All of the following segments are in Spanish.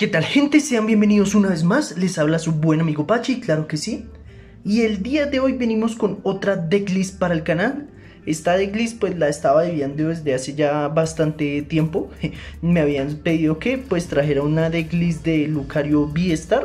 ¿Qué tal, gente? Sean bienvenidos una vez más, les habla su buen amigo Pachi, claro que sí. Y el día de hoy venimos con otra decklist para el canal. Esta decklist pues la estaba debiendo desde hace ya bastante tiempo. Me habían pedido que pues trajera una decklist de Lucario V-Star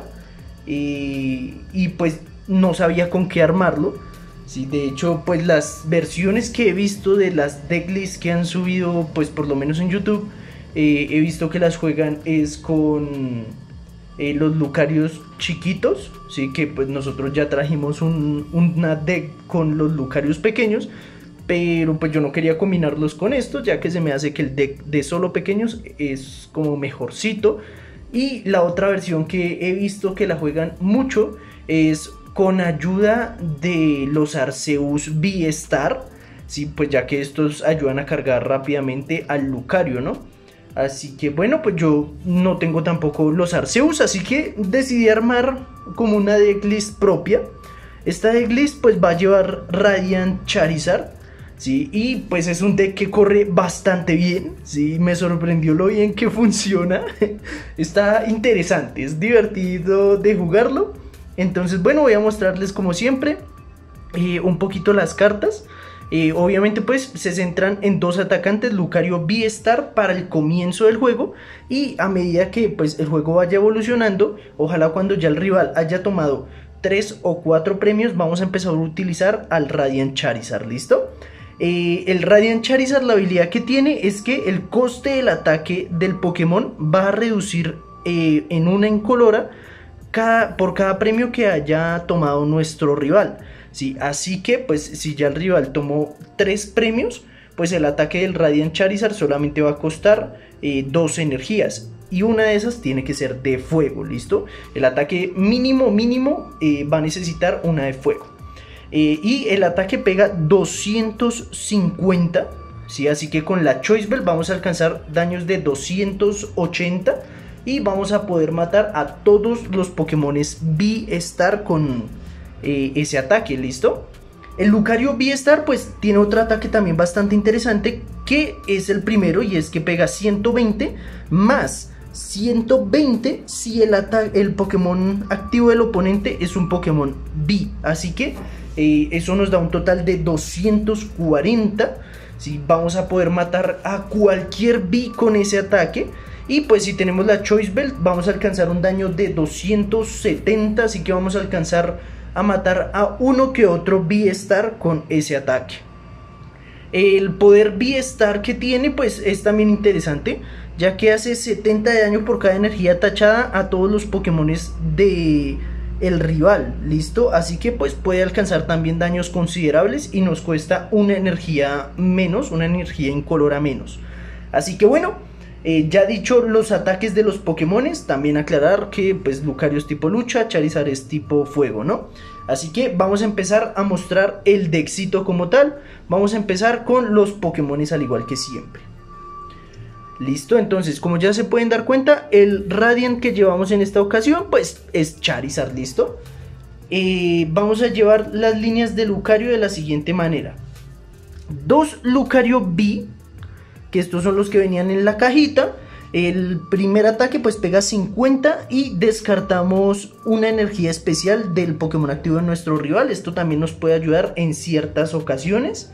y pues no sabía con qué armarlo. Sí, de hecho pues las versiones que he visto de las decklists que han subido pues por lo menos en YouTube, he visto que las juegan es con los Lucarios chiquitos, sí, que pues nosotros ya trajimos una deck con los Lucarios pequeños, pero pues yo no quería combinarlos con estos, ya que se me hace que el deck de solo pequeños es como mejorcito. Y la otra versión que he visto que la juegan mucho es con ayuda de los Arceus V-Star, sí, pues ya que estos ayudan a cargar rápidamente al Lucario, ¿no? Así que bueno, pues yo no tengo tampoco los Arceus, así que decidí armar como una decklist propia. Esta decklist pues va a llevar Radiant Charizard, ¿sí? Y pues es un deck que corre bastante bien, ¿sí? Me sorprendió lo bien que funciona. Está interesante, es divertido de jugarlo. Entonces bueno, voy a mostrarles como siempre un poquito las cartas. Obviamente pues se centran en dos atacantes, Lucario V-Star para el comienzo del juego, y a medida que pues el juego vaya evolucionando, ojalá cuando ya el rival haya tomado 3 o 4 premios, vamos a empezar a utilizar al Radiant Charizard, ¿listo? El Radiant Charizard, la habilidad que tiene es que el coste del ataque del Pokémon va a reducir en una incolora por cada premio que haya tomado nuestro rival. Sí, así que pues si ya el rival tomó 3 premios, pues el ataque del Radiant Charizard solamente va a costar 2 energías, y una de esas tiene que ser de fuego, ¿listo? El ataque mínimo va a necesitar una de fuego, y el ataque pega 250, ¿sí? Así que con la Choice Bell vamos a alcanzar daños de 280 y vamos a poder matar a todos los Pokémones V-Star con ese ataque, ¿listo? El Lucario V-Star pues tiene otro ataque también bastante interesante, que es el primero, y es que pega 120 más 120 si el Pokémon activo del oponente es un Pokémon V. Así que eso nos da un total de 240. ¿Sí? Vamos a poder matar a cualquier V con ese ataque. Y pues si tenemos la Choice Belt vamos a alcanzar un daño de 270, así que vamos a alcanzar a matar a uno que otro V-Star con ese ataque. El poder V-Star que tiene pues es también interesante, ya que hace 70 de daño por cada energía tachada a todos los Pokémones de el rival, ¿listo? Así que pues puede alcanzar también daños considerables y nos cuesta una energía menos, una energía incolora menos. Así que bueno, ya dicho los ataques de los Pokémones, también aclarar que pues Lucario es tipo lucha, Charizard es tipo fuego, ¿no? Así que vamos a empezar a mostrar el deckcito como tal. Vamos a empezar con los Pokémones al igual que siempre. Listo, entonces como ya se pueden dar cuenta, el Radiant que llevamos en esta ocasión pues es Charizard, ¿listo? Vamos a llevar las líneas de Lucario de la siguiente manera: 2 Lucario V, que estos son los que venían en la cajita. El primer ataque pues pega 50 y descartamos una energía especial del Pokémon activo de nuestro rival. Esto también nos puede ayudar en ciertas ocasiones.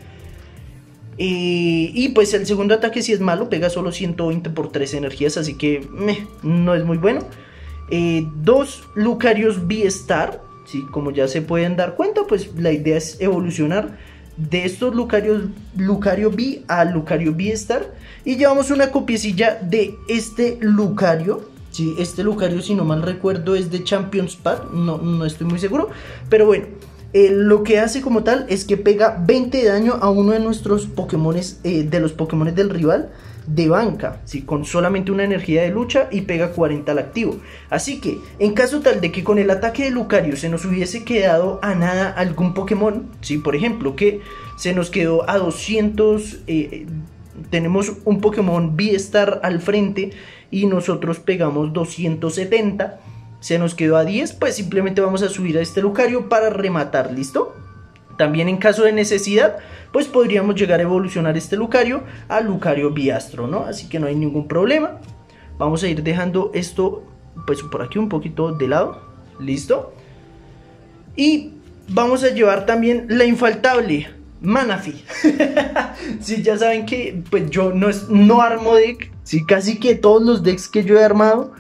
Y pues el segundo ataque sí es malo, pega solo 120 por 3 energías, así que no es muy bueno. 2 Lucarios V-Star, ¿sí? Como ya se pueden dar cuenta, pues la idea es evolucionar de estos Lucario V a Lucario V-Star, y llevamos una copiecilla de este Lucario, ¿sí? Este Lucario, si no mal recuerdo, es de Champions Pack, no estoy muy seguro, pero bueno, lo que hace como tal es que pega 20 de daño a uno de nuestros Pokémones, de los Pokémones del rival de banca, ¿sí? Con solamente una energía de lucha, y pega 40 al activo. Así que en caso tal de que con el ataque de Lucario se nos hubiese quedado a nada algún Pokémon, ¿sí? Por ejemplo, que se nos quedó a 200, tenemos un Pokémon V-Star al frente y nosotros pegamos 270, se nos quedó a 10, pues simplemente vamos a subir a este Lucario para rematar, ¿listo? También en caso de necesidad, pues podríamos llegar a evolucionar este Lucario a Lucario Biastro, ¿no? Así que no hay ningún problema. Vamos a ir dejando esto pues por aquí un poquito de lado, listo. Y vamos a llevar también la infaltable Manaphy. Sí, ya saben que pues yo no armo deck, sí, casi que todos los decks que yo he armado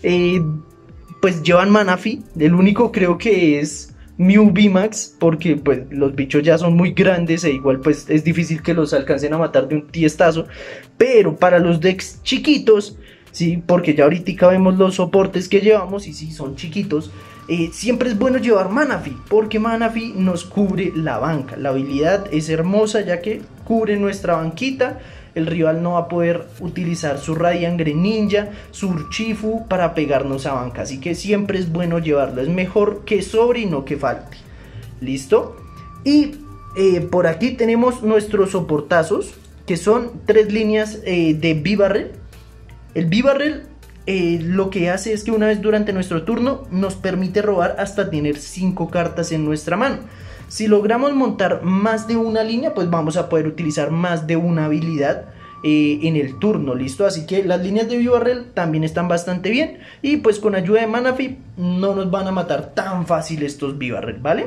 pues llevan Manaphy. El único creo que es Mew VMAX, porque pues los bichos ya son muy grandes e igual pues es difícil que los alcancen a matar de un tiestazo. Pero para los decks chiquitos, sí, porque ya ahorita vemos los soportes que llevamos y sí son chiquitos, siempre es bueno llevar Manaphy, porque Manaphy nos cubre la banca. La habilidad es hermosa ya que cubre nuestra banquita. El rival no va a poder utilizar su Radiant Greninja, su Urshifu para pegarnos a banca. Así que siempre es bueno llevarlo. Es mejor que sobre y no que falte. ¿Listo? Y por aquí tenemos nuestros soportazos, que son 3 líneas de V-Barrel. El V-Barrel lo que hace es que una vez durante nuestro turno nos permite robar hasta tener 5 cartas en nuestra mano. Si logramos montar más de una línea, pues vamos a poder utilizar más de una habilidad en el turno, ¿listo? Así que las líneas de V-Barrel también están bastante bien. Y pues con ayuda de Manaphy no nos van a matar tan fácil estos V-Barrel, ¿vale?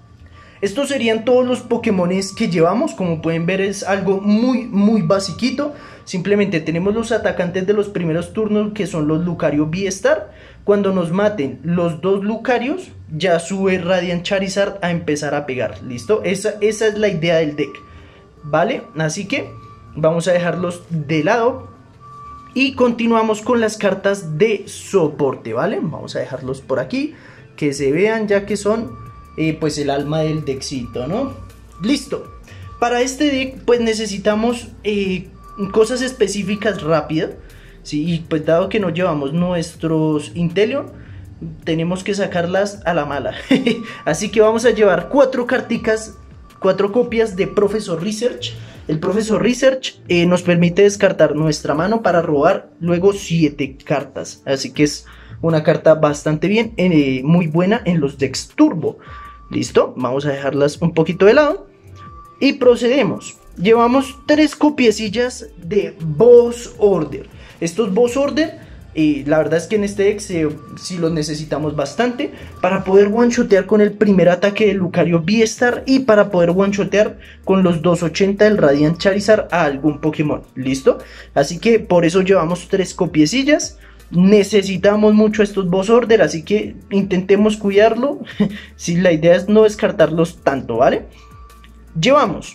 Estos serían todos los Pokémones que llevamos. Como pueden ver es algo muy basiquito. Simplemente tenemos los atacantes de los primeros turnos, que son los Lucario V-Star. Cuando nos maten los 2 Lucarios, ya sube Radiant Charizard a empezar a pegar. ¿Listo? Esa es la idea del deck, ¿vale? Así que vamos a dejarlos de lado y continuamos con las cartas de soporte, ¿vale? Vamos a dejarlos por aquí, que se vean, ya que son pues el alma del deckcito, ¿no? Listo. Para este deck pues necesitamos cosas específicas rápidas. Sí, y pues dado que no llevamos nuestros Inteleon, tenemos que sacarlas a la mala. Así que vamos a llevar 4 carticas, 4 copias de Professor Research. El Professor Research nos permite descartar nuestra mano para robar luego 7 cartas. Así que es una carta bastante bien, muy buena en los decks turbo. Listo, vamos a dejarlas un poquito de lado y procedemos. Llevamos 3 copiecillas de Boss Order. Estos Boss Order, la verdad es que en este deck sí los necesitamos bastante para poder one-shotear con el primer ataque del Lucario V-Star y para poder one-shotear con los 280 del Radiant Charizard a algún Pokémon. ¿Listo? Así que por eso llevamos 3 copiecillas. Necesitamos mucho estos Boss Order, así que intentemos cuidarlo. Si la idea es no descartarlos tanto, ¿vale? Llevamos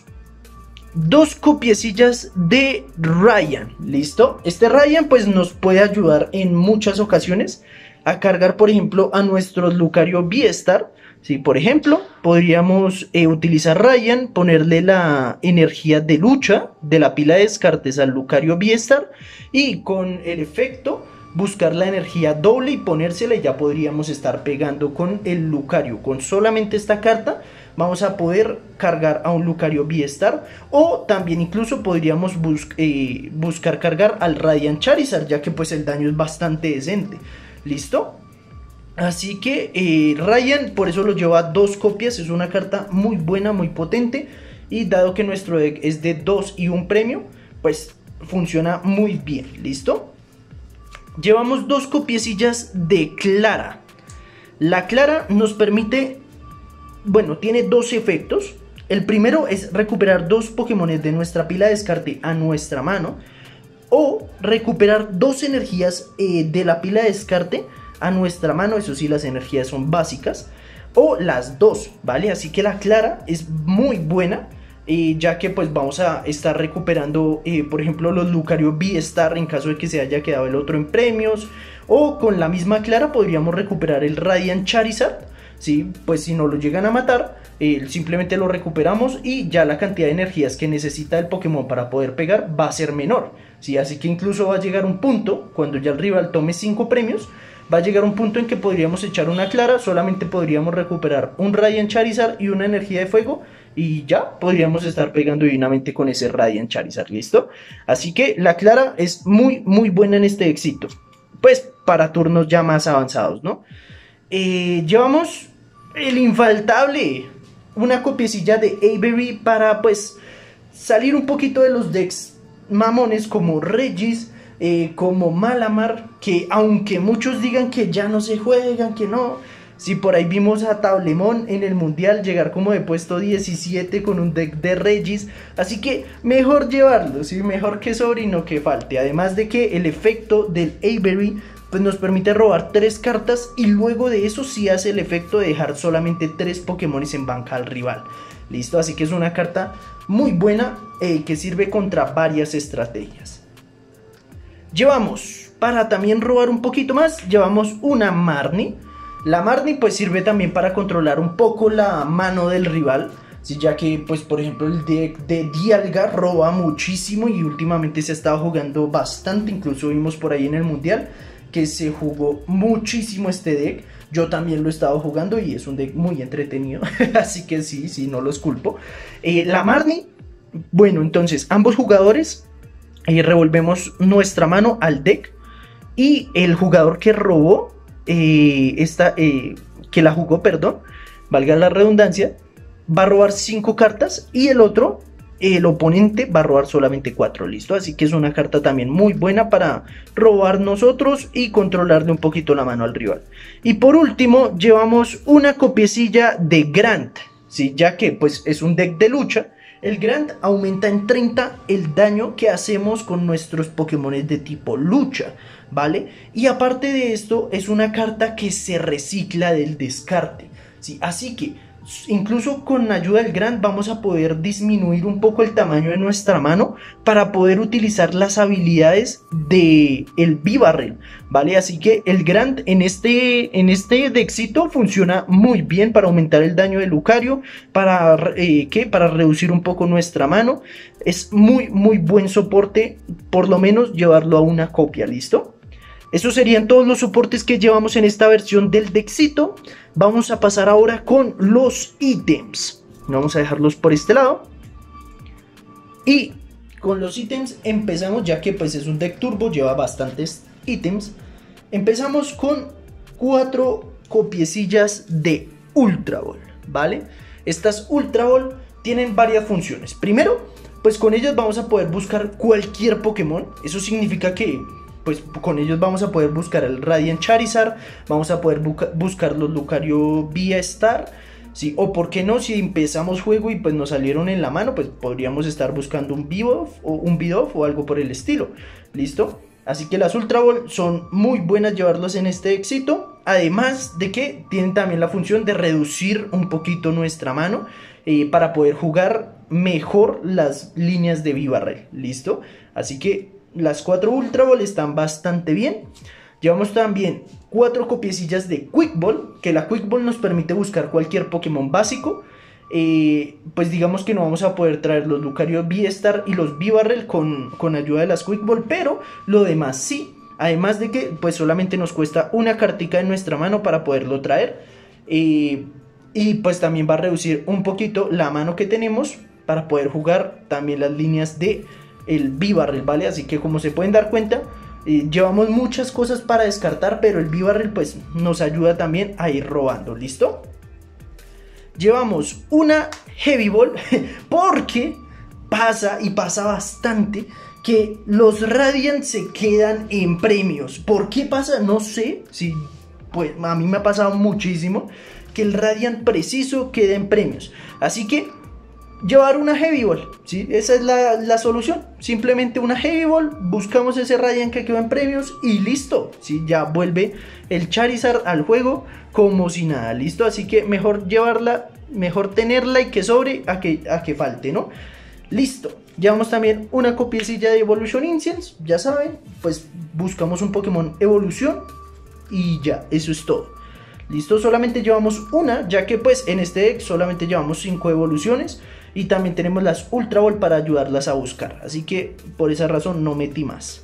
2 copiecillas de Ryan, ¿listo? Este Ryan pues nos puede ayudar en muchas ocasiones a cargar, por ejemplo, a nuestros Lucario V-Star. ¿Sí? Por ejemplo, podríamos utilizar Ryan, ponerle la energía de lucha de la pila de descartes al Lucario V-Star y con el efecto buscar la energía doble y ponérsela, y ya podríamos estar pegando con el Lucario. Con solamente esta carta vamos a poder cargar a un Lucario V-Star, o también incluso podríamos buscar cargar al Radiant Charizard, ya que pues el daño es bastante decente. ¿Listo? Así que Ryan por eso lo lleva 2 copias. Es una carta muy buena, muy potente, y dado que nuestro deck es de 2 y 1 premio, pues funciona muy bien. ¿Listo? Llevamos 2 copiecillas de Clara. La Clara nos permite, bueno, tiene 2 efectos. El primero es recuperar 2 Pokémon de nuestra pila de descarte a nuestra mano, o recuperar 2 energías de la pila de descarte a nuestra mano. Eso sí, las energías son básicas, o las 2, ¿vale? Así que la Clara es muy buena, ya que pues vamos a estar recuperando por ejemplo los Lucario V-Star en caso de que se haya quedado el otro en premios, o con la misma Clara podríamos recuperar el Radiant Charizard, ¿sí? Pues si no lo llegan a matar, simplemente lo recuperamos y ya la cantidad de energías que necesita el Pokémon para poder pegar va a ser menor, ¿sí? Así que incluso va a llegar un punto, cuando ya el rival tome 5 premios, va a llegar un punto en que podríamos echar una Clara, solamente podríamos recuperar un Radiant Charizard y una energía de fuego, y ya podríamos estar pegando divinamente con ese Radiant Charizard. ¿Listo? Así que la Clara es muy buena en este éxito, pues para turnos ya más avanzados, ¿no? Llevamos el infaltable, una copiecilla de Avery para pues salir un poquito de los decks mamones como Regis, como Malamar, que aunque muchos digan que ya no se juegan, que no, si por ahí vimos a Tablemón en el mundial llegar como de puesto 17 con un deck de Regis, así que mejor llevarlo, ¿sí? Mejor que sobre y no que falte, además de que el efecto del Avery pues nos permite robar 3 cartas y luego de eso sí hace el efecto de dejar solamente 3 Pokémones en banca al rival. Listo, así que es una carta muy buena que sirve contra varias estrategias. Llevamos, para también robar un poquito más, llevamos una Marnie. La Marnie pues sirve también para controlar un poco la mano del rival. Sí, ya que pues por ejemplo el deck de Dialga roba muchísimo y últimamente se ha estado jugando bastante. Incluso vimos por ahí en el mundial que se jugó muchísimo este deck. Yo también lo he estado jugando y es un deck muy entretenido. Así que sí, no los culpo. La Marnie, bueno, entonces ambos jugadores revolvemos nuestra mano al deck. Y el jugador que robó, que la jugó, perdón, valga la redundancia, va a robar 5 cartas y el otro, el oponente, va a robar solamente 4, listo. Así que es una carta también muy buena para robar nosotros y controlarle un poquito la mano al rival. Y por último llevamos una copiecilla de Grant, ¿sí? Ya que pues es un deck de lucha. El Grant aumenta en 30 el daño que hacemos con nuestros Pokémon de tipo lucha, ¿vale? Y aparte de esto es una carta que se recicla del descarte, ¿sí? Así que incluso con ayuda del Grant vamos a poder disminuir un poco el tamaño de nuestra mano para poder utilizar las habilidades de el Bibarel, ¿vale? Así que el Grant en este deckcito funciona muy bien para aumentar el daño de Lucario, para reducir un poco nuestra mano. Es muy buen soporte, por lo menos llevarlo a una copia, ¿listo? Esos serían todos los soportes que llevamos en esta versión del deckcito. Vamos a pasar ahora con los ítems. Vamos a dejarlos por este lado. Y con los ítems empezamos, ya que pues es un deck turbo, lleva bastantes ítems. Empezamos con 4 copiecillas de Ultra Ball, ¿vale? Estas Ultra Ball tienen varias funciones. Primero, pues con ellas vamos a poder buscar cualquier Pokémon. Eso significa que pues con ellos vamos a poder buscar el Radiant Charizard, vamos a poder buscar los Lucario V-Star, ¿sí? O por qué no, si empezamos juego y pues nos salieron en la mano, pues podríamos estar buscando un Bidoof o algo por el estilo, ¿listo? Así que las Ultra Ball son muy buenas llevarlos en este éxito, además de que tienen también la función de reducir un poquito nuestra mano para poder jugar mejor las líneas de Bibarel, ¿listo? Así que las 4 Ultra Ball están bastante bien. Llevamos también 4 copiecillas de Quick Ball, que la Quick Ball nos permite buscar cualquier Pokémon básico. Pues digamos que no vamos a poder traer los Lucario V-Star y los Bibarel con ayuda de las Quick Ball, pero lo demás sí. Además de que pues solamente nos cuesta una cartica en nuestra mano para poderlo traer. Y pues también va a reducir un poquito la mano que tenemos para poder jugar también las líneas de el Bibarel, ¿vale? Así que como se pueden dar cuenta, llevamos muchas cosas para descartar, pero el Bibarel pues nos ayuda también a ir robando, ¿listo? Llevamos una Heavy Ball porque pasa bastante que los Radiant se quedan en premios. ¿Por qué pasa? No sé, si pues a mí me ha pasado muchísimo que el Radiant preciso queda en premios, así que llevar una Heavy Ball, ¿sí? Esa es la solución. Simplemente una Heavy Ball, buscamos ese Radiant que quedó en premios y listo, ¿sí? Ya vuelve el Charizard al juego como si nada, listo. Así que mejor llevarla, mejor tenerla y que sobre a que falte, ¿no? Listo. Llevamos también una copiecilla de Evolution Incense, ya saben, pues buscamos un Pokémon Evolución y ya, eso es todo. Listo, solamente llevamos una, ya que pues en este deck solamente llevamos 5 evoluciones. Y también tenemos las Ultra Ball para ayudarlas a buscar. Así que por esa razón no metí más.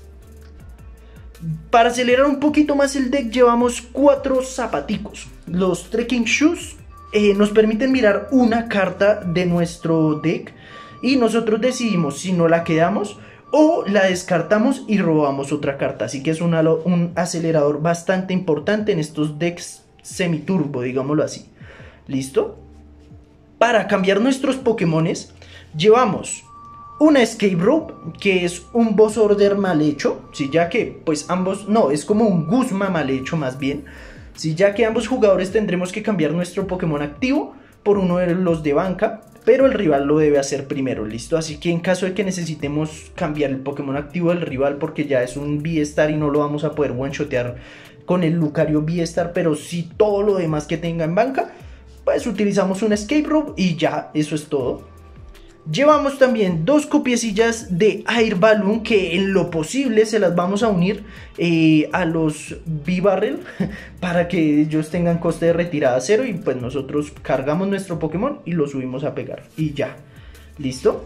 Para acelerar un poquito más el deck llevamos 4 zapaticos. Los Trekking Shoes nos permiten mirar una carta de nuestro deck. Y nosotros decidimos si no la quedamos o la descartamos y robamos otra carta. Así que es un acelerador bastante importante en estos decks semiturbo, digámoslo así. ¿Listo? Para cambiar nuestros Pokémones llevamos una escape rope, que es un boss order mal hecho, ¿sí? Ya que pues ambos, no, es como un Guzma mal hecho más bien, ¿sí? Ya que ambos jugadores tendremos que cambiar nuestro Pokémon activo por uno de los de banca, pero el rival lo debe hacer primero, ¿listo? Así que en caso de que necesitemos cambiar el Pokémon activo del rival porque ya es un V-Star y no lo vamos a poder one-shotear con el Lucario V-Star, pero sí todo lo demás que tenga en banca, pues utilizamos un escape rope y ya, eso es todo. Llevamos también 2 copiecillas de Air Balloon que en lo posible se las vamos a unir a los V-Barrel para que ellos tengan coste de retirada 0 y pues nosotros cargamos nuestro Pokémon y lo subimos a pegar y ya, ¿listo?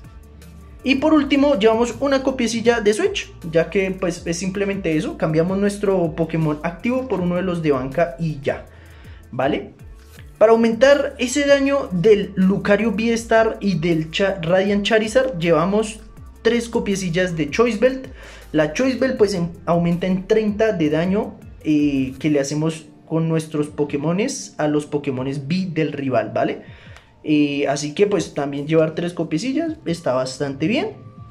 Y por último llevamos una copiecilla de Switch, ya que pues es simplemente eso, cambiamos nuestro Pokémon activo por uno de los de banca y ya, ¿vale? Para aumentar ese daño del Lucario V-Star y del Radiant Charizard llevamos 3 copiecillas de Choice Belt. La Choice Belt pues aumenta en 30 de daño que le hacemos con nuestros Pokémones a los Pokémones V del rival, ¿vale? Así que pues también llevar 3 copiecillas está bastante bien.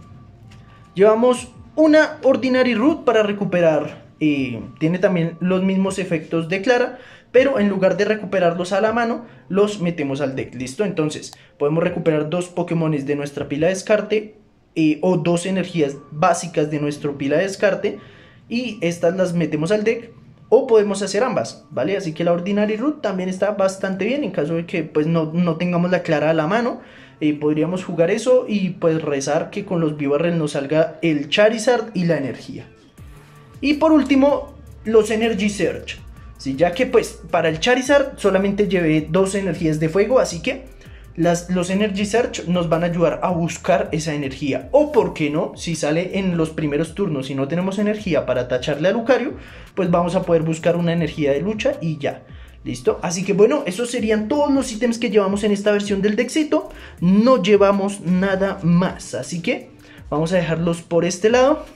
Llevamos una Ordinary Root para recuperar, tiene también los mismos efectos de Clara, pero en lugar de recuperarlos a la mano, los metemos al deck, ¿listo? Entonces, podemos recuperar 2 Pokémones de nuestra pila de descarte, o 2 energías básicas de nuestra pila de descarte, y estas las metemos al deck, o podemos hacer ambas, ¿vale? Así que la Ordinary Root también está bastante bien, en caso de que pues no tengamos la Clara a la mano, podríamos jugar eso, y pues rezar que con los V-Barrel nos salga el Charizard y la energía. Y por último, los Energy Surge. Sí, ya que pues para el Charizard solamente llevé 2 energías de fuego, así que los Energy Surge nos van a ayudar a buscar esa energía. O por qué no, si sale en los primeros turnos y no tenemos energía para tacharle a Lucario, pues vamos a poder buscar una energía de lucha y ya. ¿Listo? Así que bueno, esos serían todos los ítems que llevamos en esta versión del deckcito. No llevamos nada más, así que vamos a dejarlos por este lado.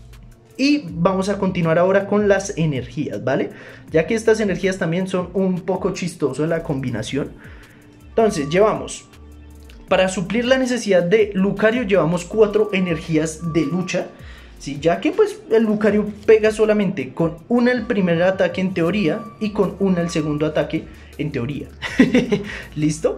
Y vamos a continuar ahora con las energías, ¿vale? Ya que estas energías también son un poco chistosas la combinación. Entonces llevamos, para suplir la necesidad de Lucario, llevamos 4 energías de lucha, ¿sí? Ya que pues el Lucario pega solamente con una el primer ataque en teoría y con una el segundo ataque en teoría. ¿Listo?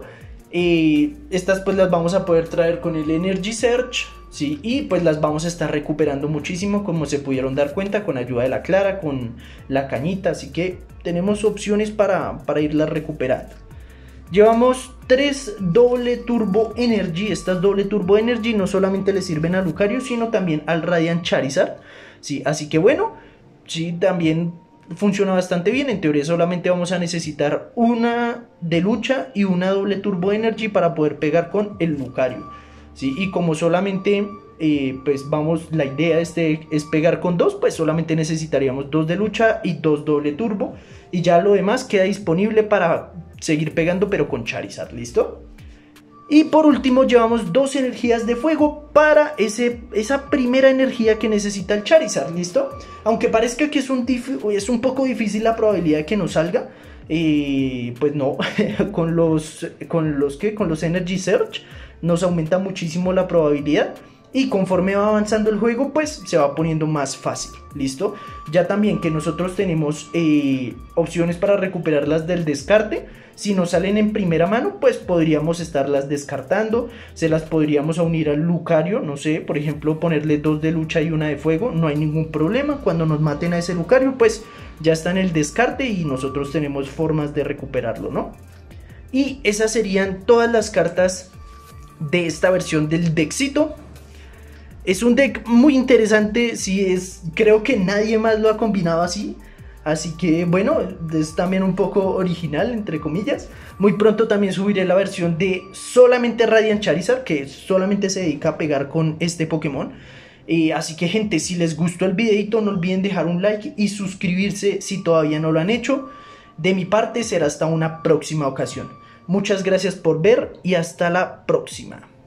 Estas pues las vamos a poder traer con el Energy Surge, ¿sí? Y pues las vamos a estar recuperando muchísimo, como se pudieron dar cuenta, con ayuda de la Clara, con la cañita. Así que tenemos opciones para irlas recuperando. Llevamos 3 doble turbo energy. Estas doble turbo energy no solamente le sirven a Lucario, sino también al Radiant Charizard, ¿sí? Así que bueno, sí, también funciona bastante bien. En teoría solamente vamos a necesitar una de lucha y una doble turbo energy para poder pegar con el Lucario, ¿sí? Y como solamente pues vamos, la idea es pegar con 2, pues solamente necesitaríamos 2 de lucha y 2 doble turbo, y ya lo demás queda disponible para seguir pegando, pero con Charizard, ¿listo? Y por último llevamos 2 energías de fuego para esa primera energía que necesita el Charizard, ¿listo? Aunque parezca que es un poco difícil la probabilidad de que nos salga, pues no, con los Energy Surge nos aumenta muchísimo la probabilidad. Y conforme va avanzando el juego, pues se va poniendo más fácil, ¿listo? Ya también que nosotros tenemos opciones para recuperarlas del descarte. Si nos salen en primera mano, pues podríamos estarlas descartando. Se las podríamos unir al Lucario, no sé, por ejemplo, ponerle 2 de lucha y una de fuego. No hay ningún problema. Cuando nos maten a ese Lucario, pues ya está en el descarte y nosotros tenemos formas de recuperarlo, ¿no? Y esas serían todas las cartas de esta versión del deckcito. Es un deck muy interesante, creo que nadie más lo ha combinado así. Así que bueno, es también un poco original, entre comillas. Muy pronto también subiré la versión de solamente Radiant Charizard, que solamente se dedica a pegar con este Pokémon. Así que gente, si les gustó el videito, no olviden dejar un like y suscribirse si todavía no lo han hecho. De mi parte será hasta una próxima ocasión. Muchas gracias por ver y hasta la próxima.